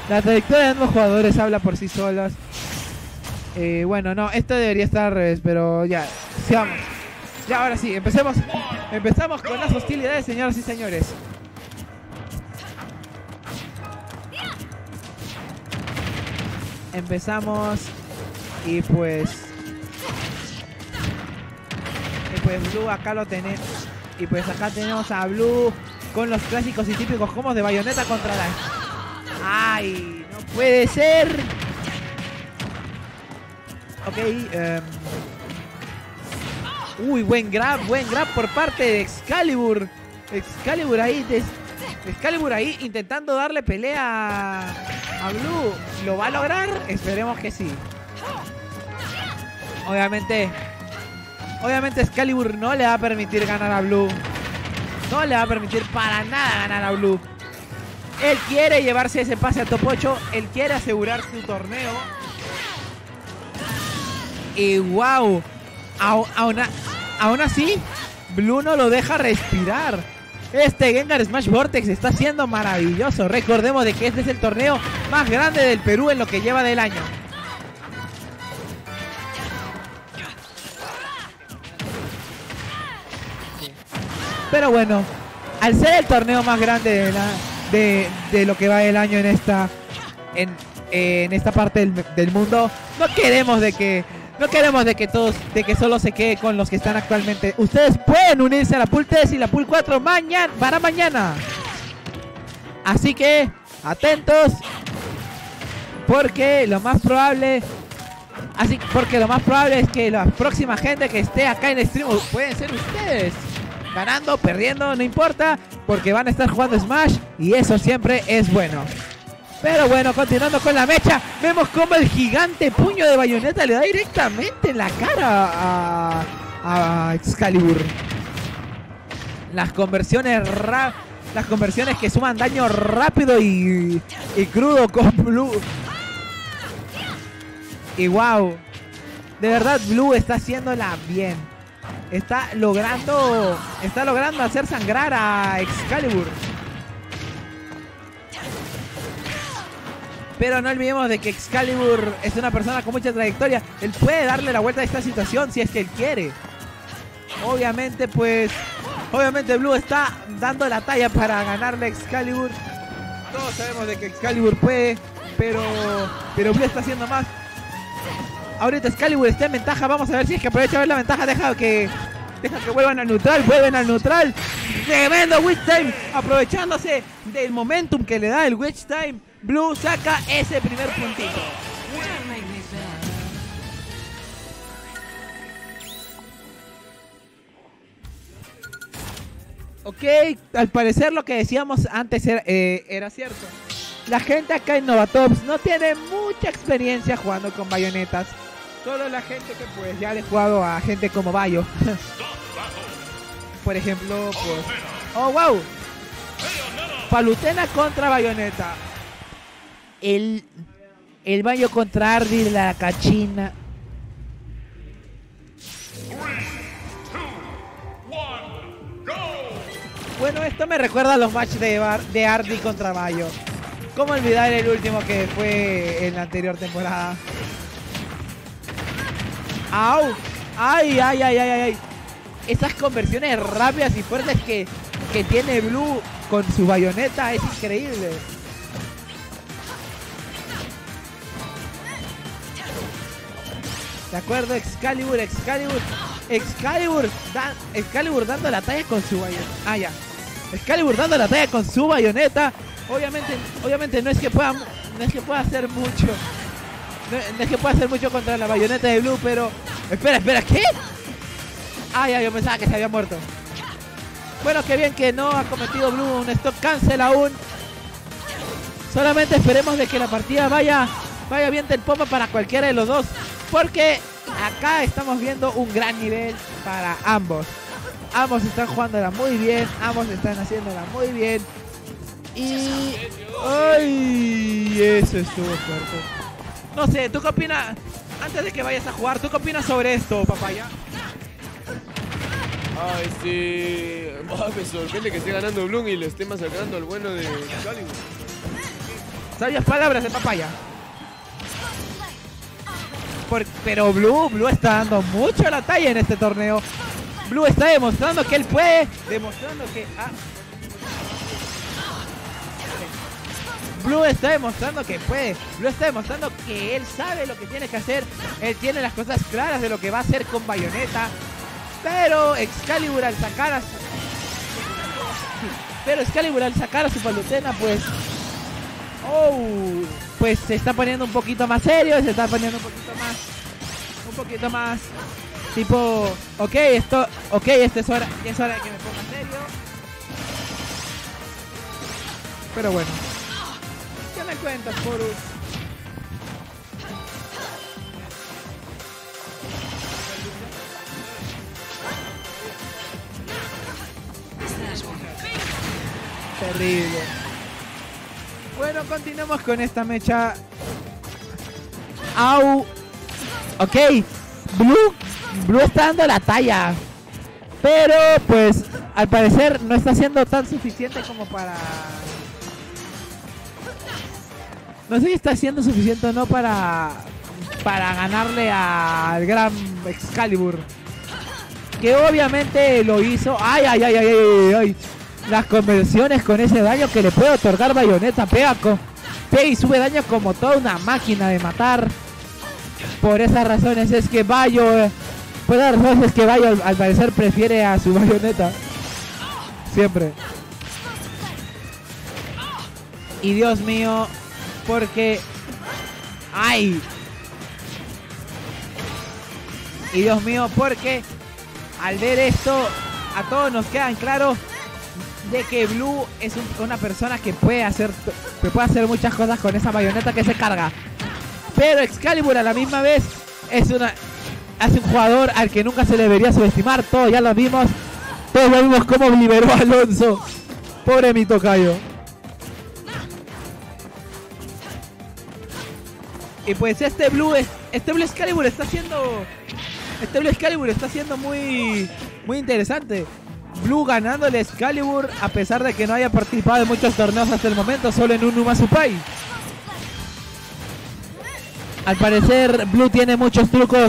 La trayectoria de ambos jugadores habla por sí solas. Bueno, no, esto debería estar al revés, pero ya, sigamos. Ya, ahora sí, empecemos. Empezamos con las hostilidades, señoras y señores. Empezamos y pues Blue acá lo tenemos. Y pues acá tenemos a Blue con los clásicos y típicos combos de Bayonetta contra la... ¡Ay! ¡No puede ser! Ok, uy, buen grab por parte de Excalibur. Excalibur ahí intentando darle pelea a Blue. ¿Lo va a lograr? Esperemos que sí. Obviamente Excalibur no le va a permitir ganar a Blue. No le va a permitir para nada ganar a Blue. Él quiere llevarse ese pase a top 8. Él quiere asegurar su torneo. Y wow, aún así, Blue no lo deja respirar. Este Gengar Smash Vortex está siendo maravilloso. Recordemos de que este es el torneo más grande del Perú en lo que lleva del año. Pero bueno, al ser el torneo más grande de lo que va del año en esta parte del mundo, no queremos de que solo se quede con los que están actualmente. Ustedes pueden unirse a la Pool 3 y la Pool 4 para mañana. Así que, atentos. Porque lo más probable es que la próxima gente que esté acá en el stream pueden ser ustedes. Ganando, perdiendo, no importa. Porque van a estar jugando Smash y eso siempre es bueno. Pero bueno, continuando con la mecha, vemos como el gigante puño de Bayonetta le da directamente en la cara a Excalibur. Las conversiones que suman daño rápido y crudo con Blue. Y wow, de verdad Blue está haciéndola bien. Está logrando hacer sangrar a Excalibur. Pero no olvidemos de que Excalibur es una persona con mucha trayectoria. Él puede darle la vuelta a esta situación si es que él quiere. Obviamente Blue está dando la talla para ganarle a Excalibur. Todos sabemos de que Excalibur puede, pero Blue está haciendo más. Ahorita Excalibur está en ventaja. Vamos a ver si es que aprovecha a ver la ventaja. Deja que vuelvan al neutral. Vuelven al neutral. Tremendo Witch Time. Aprovechándose del momentum que le da el Witch Time, Blue saca ese primer puntito. Ok, al parecer lo que decíamos antes era cierto. La gente acá en Novatops no tiene mucha experiencia jugando con bayonetas. Solo la gente que pues ya le he jugado a gente como Bayo. Por ejemplo, pues... ¡Oh, wow! Palutena contra Bayonetta. El Bayo contra Ardi, la cachina. 3, 2, 1, go. Bueno, esto me recuerda a los matches de Ardi contra Bayo. ¿Cómo olvidar el último que fue en la anterior temporada? ¡Au! ¡Ay, ay, ay, ay, ay! Esas conversiones rápidas y fuertes que tiene Blue con su Bayonetta es increíble. ¿De acuerdo? Excalibur dando la talla con su Bayonetta. Ah, ya. Excalibur dando la talla con su Bayonetta. Obviamente no es que pueda hacer mucho. No es que pueda hacer mucho contra la Bayonetta de Blue, pero... Espera, ¿qué? Ah, ya, yo pensaba que se había muerto. Bueno, qué bien que no ha cometido Blue un stock cancel aún. Solamente esperemos de que la partida vaya bien del popa para cualquiera de los dos. Porque acá estamos viendo un gran nivel para ambos. Ambos están jugándola muy bien. Ambos están haciéndola muy bien. Y... ¡ay! Eso estuvo fuerte. No sé, ¿tú qué opinas? Antes de que vayas a jugar, ¿tú qué opinas sobre esto, papaya? Me sorprende que esté ganando Bloom y le esté masacrando al bueno de Excalibur. Sabias palabras de papaya. Pero Blue está dando mucho la talla en este torneo. Blue está demostrando que él puede, demostrando que... Blue está demostrando que puede. Blue está demostrando que él sabe lo que tiene que hacer. Él tiene las cosas claras de lo que va a hacer con Bayonetta. Pero Excalibur al sacar a su Palutena, pues... pues se está poniendo un poquito más serio, se está poniendo un poquito más tipo, esto es hora de que me ponga serio. Pero bueno, ¿qué me cuentas, Horus? Terrible. Bueno, continuemos con esta mecha. Ok, Blue está dando la talla, pero pues al parecer no está siendo tan suficiente como para... No sé si está siendo suficiente o no para ganarle al gran Excalibur, que obviamente lo hizo. ¡Ay! Las conversiones con ese daño que le puede otorgar Bayonetta. Pega y sube daño como toda una máquina de matar. Por esas razones es que Bayo... Por esas razones es que Bayo al parecer prefiere a su Bayonetta. Siempre. Y Dios mío, porque... ¡Ay! Y Dios mío, porque al ver esto, a todos nos quedan claros de que Blue es una persona que puede hacer muchas cosas con esa Bayonetta que se carga. Pero Excalibur a la misma vez es un jugador al que nunca se debería subestimar. Todos ya lo vimos. Todos lo vimos cómo liberó a Alonso. Pobre mi tocayo. Y pues este Blue Excalibur está siendo muy interesante. Blue ganándole a Excalibur a pesar de que no haya participado en muchos torneos hasta el momento, solo en un Numasupai. Al parecer Blue tiene muchos trucos.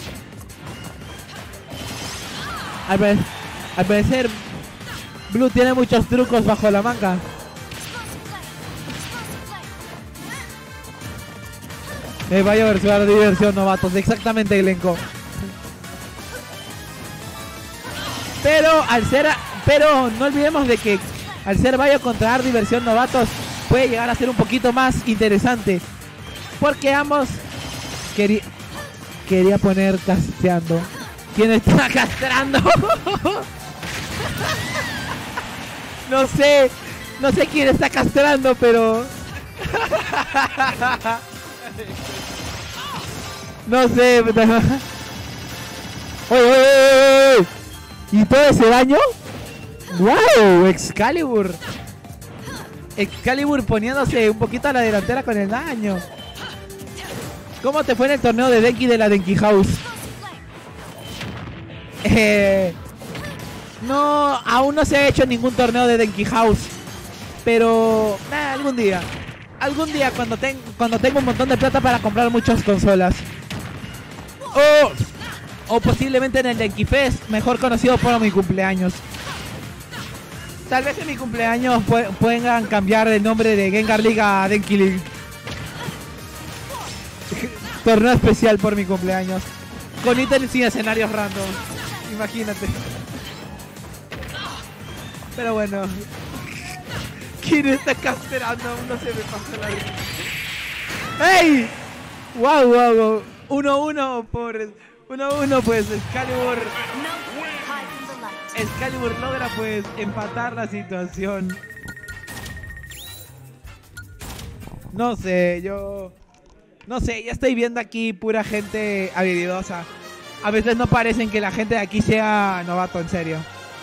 Al parecer Blue tiene muchos trucos bajo la manga. Vaya a jugar diversión, novatos. Exactamente, elenco. Pero no olvidemos de que al ser Bayo contra diversión novatos puede llegar a ser un poquito más interesante. Porque ambos quería poner casteando. ¿Quién está castrando? No sé quién está castrando, pero... No sé. ¡Oye! ¿Y todo ese daño? ¡Wow! Excalibur poniéndose un poquito a la delantera con el daño. ¿Cómo te fue en el torneo de Denki de la Denki House? No, aún no se ha hecho ningún torneo de Denki House. Pero algún día cuando tenga un montón de plata para comprar muchas consolas. O posiblemente en el Denki Fest, mejor conocido por mi cumpleaños. Tal vez en mi cumpleaños puedan cambiar el nombre de Gengar League a Denki League. Torneo especial por mi cumpleaños. Con ítems sin escenarios random. Imagínate. Pero bueno. ¿Quién está casterando? No se me pasa la vida. ¡Ey! ¡Wow! 1-1 pues Excalibur logra pues empatar la situación. No sé, ya estoy viendo aquí pura gente habilidosa. A veces no parecen que la gente de aquí sea novato, en serio.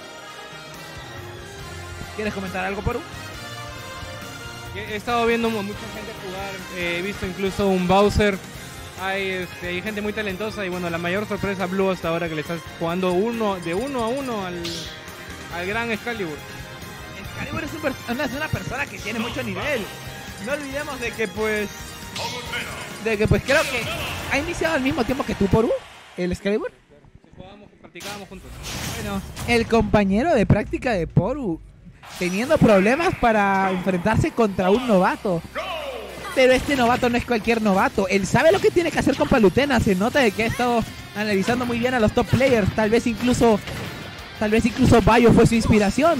¿Quieres comentar algo, Poru? He estado viendo mucha gente jugar, he visto incluso un Bowser. Hay gente muy talentosa y bueno, la mayor sorpresa Blue hasta ahora que le estás jugando de uno a uno al gran Excalibur. Excalibur es una persona que tiene mucho nivel. no olvidemos de que pues creo que ha iniciado al mismo tiempo que tú, Poru, el Excalibur. Practicábamos juntos. Bueno, el compañero de práctica de Poru teniendo problemas para enfrentarse contra un novato. Pero este novato no es cualquier novato. Él sabe lo que tiene que hacer con Palutena. Se nota de que ha estado analizando muy bien a los top players. Tal vez incluso Bayo fue su inspiración.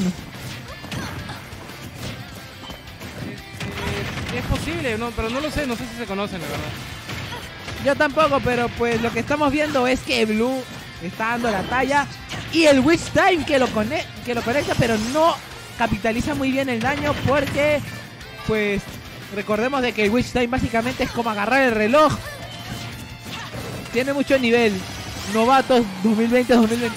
Es posible, no, pero no lo sé, no sé si se conocen, la verdad. Yo tampoco, pero pues lo que estamos viendo es que Blue está dando la talla. Y el Witch Time que lo conecta, pero no capitaliza muy bien el daño porque pues recordemos de que el Witch Time básicamente es como agarrar el reloj. Tiene mucho nivel. Novatos 2020-2024.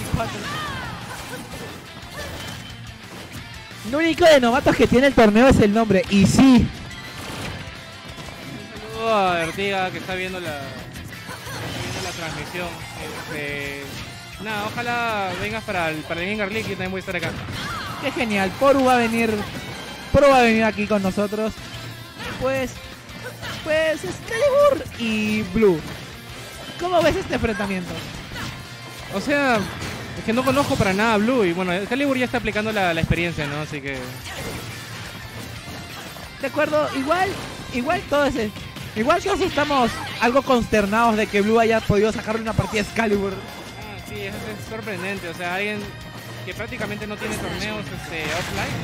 Lo único de novatos que tiene el torneo es el nombre. Y sí. Un saludo a Artiga que está viendo la transmisión. Nada, ojalá vengas para el Gengar League y también voy a estar acá. Qué genial. Poru va a venir aquí con nosotros. Pues Excalibur y Blue. ¿Cómo ves este enfrentamiento? O sea, es que no conozco para nada a Blue y bueno, Excalibur ya está aplicando la experiencia, ¿no? Así que... De acuerdo, igual todos estamos algo consternados de que Blue haya podido sacarle una partida a Excalibur. Sí, es sorprendente, o sea, alguien que prácticamente no tiene torneos offline,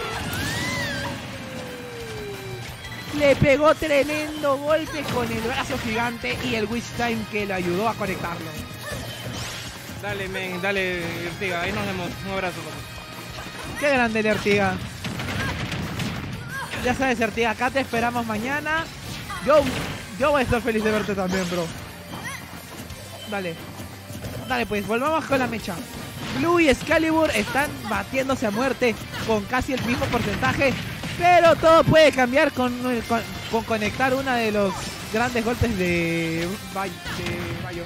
¿no? Le pegó tremendo golpe con el brazo gigante y el Witch Time que le ayudó a conectarlo. Dale, men, dale, Artiga, ahí nos vemos. Un abrazo, papá. Qué grande el Artiga. Ya sabes, Artiga, acá te esperamos mañana. Yo voy a estar feliz de verte también, bro. Dale, pues, volvamos con la mecha. Blue y Excalibur están batiéndose a muerte con casi el mismo porcentaje. Pero todo puede cambiar con conectar uno de los grandes golpes de Bayo.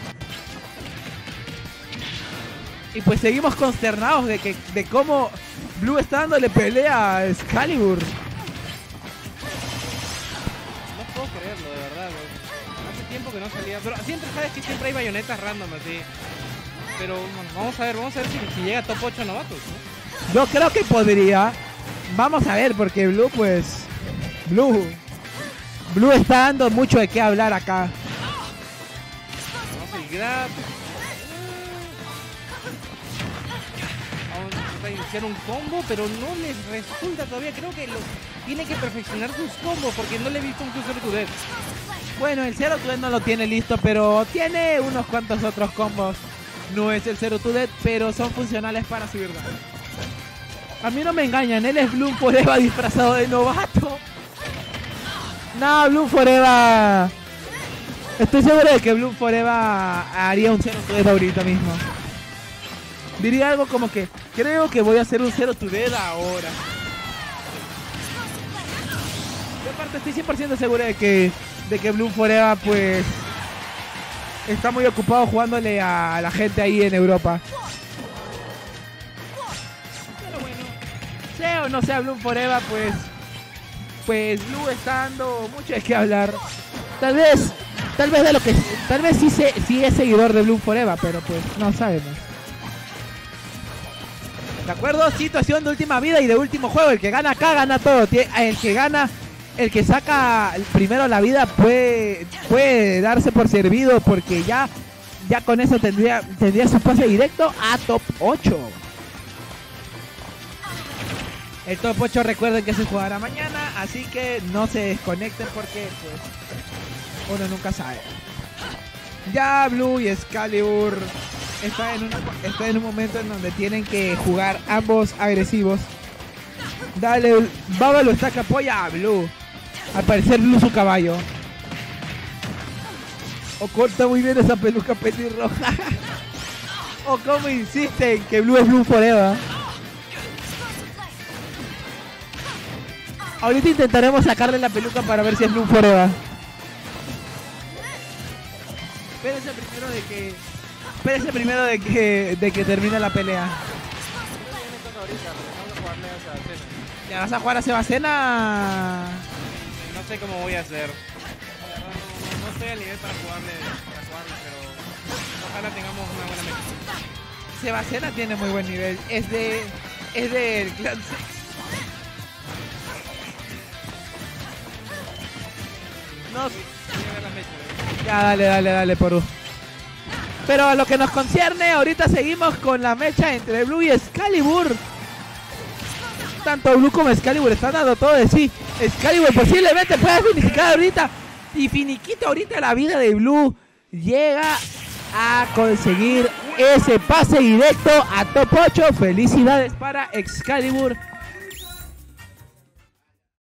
Y pues seguimos consternados de cómo Blue está dándole pelea a Excalibur. No puedo creerlo, de verdad, bro. Hace tiempo que no salía. Pero siempre sabes que siempre hay bayonetas random así. Pero bueno, vamos a ver si llega a top 8 novatos, ¿no? Yo creo que podría. Vamos a ver, porque Blue está dando mucho de qué hablar acá. Vamos el grab. Vamos a iniciar un combo, pero no les resulta todavía. Creo que tiene que perfeccionar sus combos, porque no le he visto un Zero to Death. Bueno, el Zero to Death no lo tiene listo, pero tiene unos cuantos otros combos. No es el Zero to Death, pero son funcionales para subir daño. A mí no me engañan, él es Bloom Forever disfrazado de novato. No, Bloom Forever. Estoy seguro de que Bloom Forever haría un Zero to Death ahorita mismo. Diría algo como que, creo que voy a hacer un Zero to Death ahora. Yo aparte estoy 100% seguro de que Bloom Forever pues está muy ocupado jugándole a la gente ahí en Europa. O no sea Bloom Forever, pues Blue está dando mucho de qué hablar. Tal vez sí es seguidor de Bloom Forever, pero pues no sabemos. ¿De acuerdo? Situación de última vida y de último juego. El que gana acá gana todo. El que saca primero la vida puede darse por servido, porque ya con eso tendría su pase directo a top 8. El top 8 recuerden que se jugará mañana, así que no se desconecten porque pues uno nunca sabe. Ya Blue y Excalibur están en un momento en donde tienen que jugar ambos agresivos. Dale, Baba lo está que apoya a Blue. Al parecer Blue su caballo. O corta muy bien esa peluca pelirroja. O como insisten que Blue es Blue Forever. Ahorita intentaremos sacarle la peluca para ver si es Bloom Forever. Espérense primero de que termine la pelea. ¿Ya vas a jugar a Sebacena? No No sé cómo voy a hacer. No estoy al nivel para jugarle, pero ojalá tengamos una buena mecha. Sebacena tiene muy buen nivel. Es del Clan 6. No, Voy a ver las mechas. ya, dale, Porú. Pero a lo que nos concierne, ahorita seguimos con la mecha entre Blue y Excalibur. Tanto Blue como Excalibur están dando todo de sí. Excalibur posiblemente pueda finiquitar ahorita. Y finiquita ahorita la vida de Blue. Llega a conseguir ese pase directo a top 8. Felicidades para Excalibur.